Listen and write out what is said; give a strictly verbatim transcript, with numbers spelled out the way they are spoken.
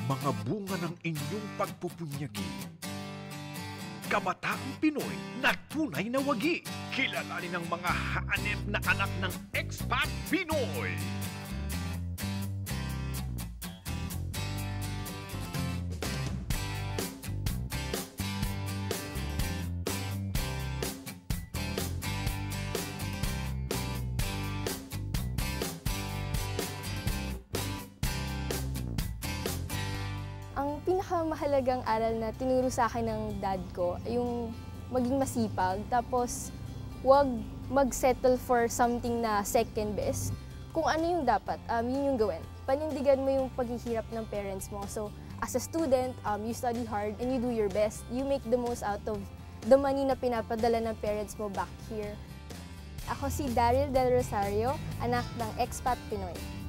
mga bunga ng inyong pagpupunyagi. Kabataang Pinoy na tunay na wagi. Kilalanin ang mga hanep na anak ng expat Pinoy. Ang pinakamahalagang aral na tinuro sa akin ng dad ko ay yung maging masipag, tapos huwag mag-settle for something na second best. Kung ano yung dapat, um, yun yung gawin. Panindigan mo yung paghihirap ng parents mo. So, as a student, um, you study hard and you do your best. You make the most out of the money na pinapadala ng parents mo back here. Ako si Daryl Del Rosario, anak ng expat Pinoy.